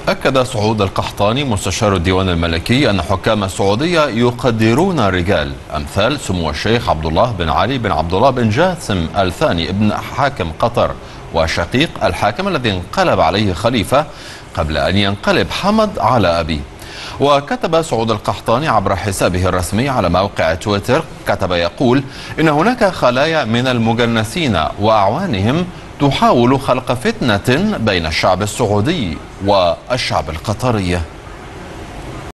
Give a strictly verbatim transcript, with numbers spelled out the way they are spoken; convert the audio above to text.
أكد سعود القحطاني مستشار الديوان الملكي أن حكام السعودية يقدرون رجال أمثال سمو الشيخ عبد الله بن علي بن عبد الله بن جاسم الثاني ابن حاكم قطر وشقيق الحاكم الذي انقلب عليه خليفة قبل أن ينقلب حمد على أبيه. وكتب سعود القحطاني عبر حسابه الرسمي على موقع تويتر، كتب يقول إن هناك خلايا من المجنسين وأعوانهم تحاول خلق فتنة بين الشعب السعودي والشعب القطري.